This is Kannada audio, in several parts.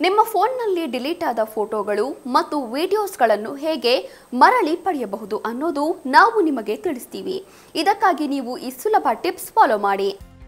ನಿಮ್ಮ ಫೋನ್ನಲ್ಲಿ ಡಿಲೀಟ್ ಆದ ಫೋಟೋಗಳು ಮತ್ತು ವಿಡಿಯೋಸ್ಗಳನ್ನು ಹೇಗೆ ಮರಳಿ ಪಡೆಯಬಹುದು ಅನ್ನೋದು ನಾವು ನಿಮಗೆ ತಿಳಿಸ್ತೀವಿ. ಇದಕ್ಕಾಗಿ ನೀವು ಈ ಸುಲಭ ಟಿಪ್ಸ್ ಫಾಲೋ ಮಾಡಿ.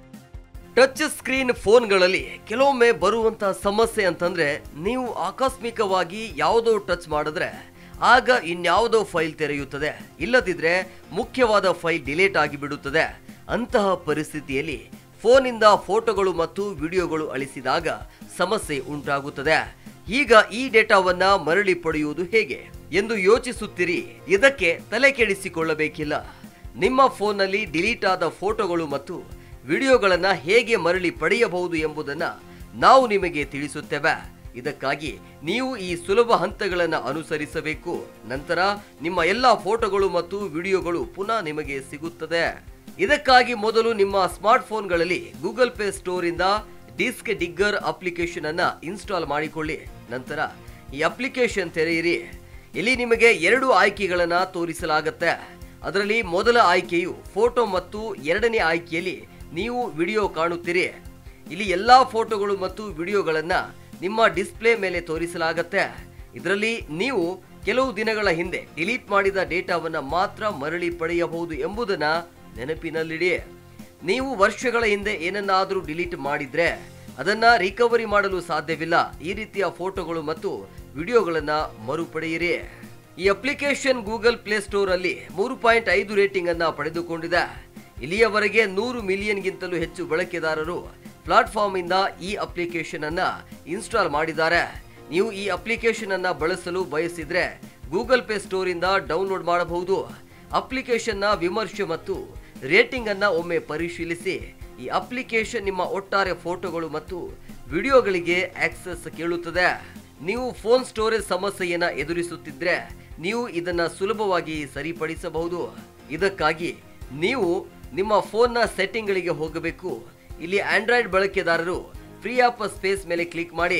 ಟಚ್ ಸ್ಕ್ರೀನ್ ಫೋನ್ಗಳಲ್ಲಿ ಕೆಲವೊಮ್ಮೆ ಬರುವಂತಹ ಸಮಸ್ಯೆ ಅಂತಂದ್ರೆ, ನೀವು ಆಕಸ್ಮಿಕವಾಗಿ ಯಾವುದೋ ಟಚ್ ಮಾಡಿದ್ರೆ ಆಗ ಇನ್ಯಾವುದೋ ಫೈಲ್ ತೆರೆಯುತ್ತದೆ, ಇಲ್ಲದಿದ್ರೆ ಮುಖ್ಯವಾದ ಫೈಲ್ ಡಿಲೀಟ್ ಆಗಿಬಿಡುತ್ತದೆ. ಅಂತಹ ಪರಿಸ್ಥಿತಿಯಲ್ಲಿ ಫೋನಿಂದ ಫೋಟೋಗಳು ಮತ್ತು ವಿಡಿಯೋಗಳು ಅಳಿಸಿದಾಗ ಸಮಸ್ಯೆ ಉಂಟಾಗುತ್ತದೆ. ಈಗ ಈ ಡೇಟಾವನ್ನ ಮರಳಿ ಪಡೆಯುವುದು ಹೇಗೆ ಎಂದು ಯೋಚಿಸುತ್ತೀರಿ. ಇದಕ್ಕೆ ತಲೆ ಕೆಡಿಸಿಕೊಳ್ಳಬೇಕಿಲ್ಲ. ನಿಮ್ಮ ಫೋನ್ನಲ್ಲಿ ಡಿಲೀಟ್ ಆದ ಫೋಟೋಗಳು ಮತ್ತು ವಿಡಿಯೋಗಳನ್ನ ಹೇಗೆ ಮರಳಿ ಪಡೆಯಬಹುದು ಎಂಬುದನ್ನ ನಾವು ನಿಮಗೆ ತಿಳಿಸುತ್ತೇವೆ. ಇದಕ್ಕಾಗಿ ನೀವು ಈ ಸುಲಭ ಹಂತಗಳನ್ನು ಅನುಸರಿಸಬೇಕು. ನಂತರ ನಿಮ್ಮ ಎಲ್ಲ ಫೋಟೋಗಳು ಮತ್ತು ವಿಡಿಯೋಗಳು ಪುನಃ ನಿಮಗೆ ಸಿಗುತ್ತದೆ. ಇದಕ್ಕಾಗಿ ಮೊದಲು ನಿಮ್ಮ ಸ್ಮಾರ್ಟ್ ಫೋನ್ಗಳಲ್ಲಿ ಗೂಗಲ್ ಪ್ಲೇ ಸ್ಟೋರ್ ಇಂದ ಡಿಸ್ಕ್ ಡಿಗ್ಗರ್ ಅಪ್ಲಿಕೇಶನ್ ಅನ್ನ ಇನ್ಸ್ಟಾಲ್ ಮಾಡಿಕೊಳ್ಳಿ. ನಂತರ ಈ ಅಪ್ಲಿಕೇಶನ್ ತೆರೆಯಿರಿ. ಇಲ್ಲಿ ನಿಮಗೆ 2 ಆಯ್ಕೆಗಳನ್ನ ತೋರಿಸಲಾಗುತ್ತೆ. ಅದರಲ್ಲಿ ಮೊದಲ ಆಯ್ಕೆಯು ಫೋಟೋ ಮತ್ತು ಎರಡನೇ ಆಯ್ಕೆಯಲ್ಲಿ ನೀವು ವಿಡಿಯೋ ಕಾಣುತ್ತೀರಿ. ಇಲ್ಲಿ ಎಲ್ಲಾ ಫೋಟೋಗಳು ಮತ್ತು ವಿಡಿಯೋಗಳನ್ನ ನಿಮ್ಮ ಡಿಸ್ಪ್ಲೇ ಮೇಲೆ ತೋರಿಸಲಾಗುತ್ತೆ. ಇದರಲ್ಲಿ ನೀವು ಕೆಲವು ದಿನಗಳ ಹಿಂದೆ ಡಿಲೀಟ್ ಮಾಡಿದ ಡೇಟಾವನ್ನ ಮಾತ್ರ ಮರಳಿ ಪಡೆಯಬಹುದು ಎಂಬುದನ್ನ ನೆನಪಿನಲ್ಲಿಡಿ. ನೀವು ವರ್ಷಗಳ ಹಿಂದೆ ಏನನ್ನಾದರೂ ಡಿಲೀಟ್ ಮಾಡಿದ್ರೆ ಅದನ್ನ ರಿಕವರಿ ಮಾಡಲು ಸಾಧ್ಯವಿಲ್ಲ. ಈ ರೀತಿಯ ಫೋಟೋಗಳು ಮತ್ತು ವಿಡಿಯೋಗಳನ್ನ ಮರುಪಡೆಯಿರಿ. ಈ ಅಪ್ಲಿಕೇಶನ್ ಗೂಗಲ್ ಪ್ಲೇ ಸ್ಟೋರ್ ಅಲ್ಲಿ 3.5 ರೇಟಿಂಗ್ ಅನ್ನ ಪಡೆದುಕೊಂಡಿದೆ. ಇಲ್ಲಿಯವರೆಗೆ 100 ಮಿಲಿಯನ್ಗಿಂತಲೂ ಹೆಚ್ಚು ಬಳಕೆದಾರರು ಪ್ಲಾಟ್ಫಾರ್ಮ್ ಇಂದ ಈ ಅಪ್ಲಿಕೇಶನ್ ಅನ್ನ ಇನ್ಸ್ಟಾಲ್ ಮಾಡಿದ್ದಾರೆ. ನೀವು ಈ ಅಪ್ಲಿಕೇಶನ್ ಅನ್ನ ಬಳಸಲು ಬಯಸಿದ್ರೆ ಗೂಗಲ್ ಪ್ಲೇ ಸ್ಟೋರ್ ಇಂದ ಡೌನ್ಲೋಡ್ ಮಾಡಬಹುದು. ಅಪ್ಲಿಕೇಶನ್ ನ ವಿಮರ್ಶೆ ಮತ್ತು ರೇಟಿಂಗ್ ಅನ್ನ ಒಮ್ಮೆ ಪರಿಶೀಲಿಸಿ. ಈ ಅಪ್ಲಿಕೇಶನ್ ನಿಮ್ಮ ಒಟ್ಟಾರೆ ಫೋಟೋಗಳು ಮತ್ತು ವಿಡಿಯೋಗಳಿಗೆ ಆಕ್ಸೆಸ್ ಕೇಳುತ್ತದೆ. ನೀವು ಫೋನ್ ಸ್ಟೋರೇಜ್ ಸಮಸ್ಯೆಯನ್ನ ಎದುರಿಸುತ್ತಿದ್ರೆ ನೀವು ಇದನ್ನ ಸುಲಭವಾಗಿ ಸರಿಪಡಿಸಬಹುದು. ಇದಕ್ಕಾಗಿ ನೀವು ನಿಮ್ಮ ಫೋನ್ನ ಸೆಟ್ಟಿಂಗ್ ಗಳಿಗೆ ಹೋಗಬೇಕು. ಇಲ್ಲಿ ಆಂಡ್ರಾಯ್ಡ್ ಬಳಕೆದಾರರು ಫ್ರೀ ಆಪ್ ಸ್ಪೇಸ್ ಮೇಲೆ ಕ್ಲಿಕ್ ಮಾಡಿ.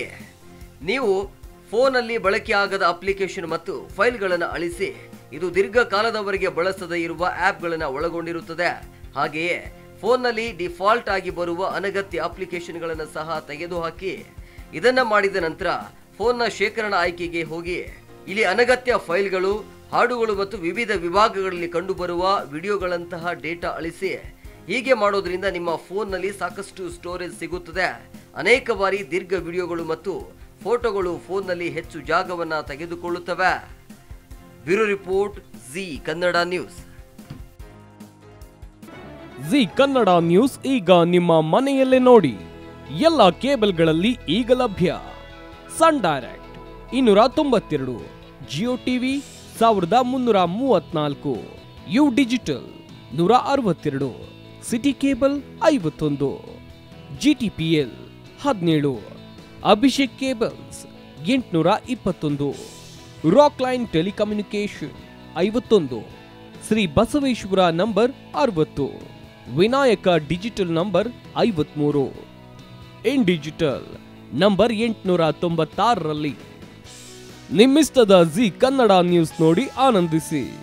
ನೀವು ಫೋನಲ್ಲಿ ಬಳಕೆಯಾಗದ ಅಪ್ಲಿಕೇಶನ್ ಮತ್ತು ಫೈಲ್ಗಳನ್ನು ಅಳಿಸಿ. ಇದು ದೀರ್ಘಕಾಲದವರೆಗೆ ಬಳಸದೇ ಇರುವ ಆಪ್ಗಳನ್ನು ಒಳಗೊಂಡಿರುತ್ತದೆ. ಹಾಗೆಯೇ ಫೋನ್ನಲ್ಲಿ ಡಿಫಾಲ್ಟ್ ಆಗಿ ಬರುವ ಅನಗತ್ಯ ಅಪ್ಲಿಕೇಶನ್ಗಳನ್ನು ಸಹ ತೆಗೆದುಹಾಕಿ. ಇದನ್ನ ಮಾಡಿದ ನಂತರ ಫೋನ್ನ ಶೇಖರಣಾ ಆಯ್ಕೆಗೆ ಹೋಗಿ. ಇಲ್ಲಿ ಅನಗತ್ಯ ಫೈಲ್ಗಳು, ಹಾಡುಗಳು ಮತ್ತು ವಿವಿಧ ವಿಭಾಗಗಳಲ್ಲಿ ಕಂಡುಬರುವ ವಿಡಿಯೋಗಳಂತಹ ಡೇಟಾ ಅಳಿಸಿ. ಹೀಗೆ ಮಾಡೋದ್ರಿಂದ ನಿಮ್ಮ ಫೋನ್ನಲ್ಲಿ ಸಾಕಷ್ಟು ಸ್ಟೋರೇಜ್ ಸಿಗುತ್ತದೆ. ಅನೇಕ ಬಾರಿ ದೀರ್ಘ ವಿಡಿಯೋಗಳು ಮತ್ತು ಫೋಟೋಗಳು ಫೋನ್ನಲ್ಲಿ ಹೆಚ್ಚು ಜಾಗವನ್ನ ತೆಗೆದುಕೊಳ್ಳುತ್ತವೆ. Bureau report, Zee Kannada news. Zee Kannada news ಈಗ ನಿಮ್ಮ ಮನೆಯಲ್ಲೇ ನೋಡಿ. ಎಲ್ಲ ಕೇಬಲ್ಗಳಲ್ಲಿ ಈಗ ಲಭ್ಯ. Sun Direct 292, Jio TV 1334, U Digital 162, City Cable 51, GTPL 17, Abhishek cables 821, Rock Line Telecommunication 51, Shri Basaveshwara number 60, Vinayaka digital number 53, In digital number 896ರಲ್ಲಿ. ನಿಮ್ಮಿಸ್ತದ ಜಿ ಕನ್ನಡ ನ್ಯೂಸ್ ನೋಡಿ ಆನಂದಿಸಿ.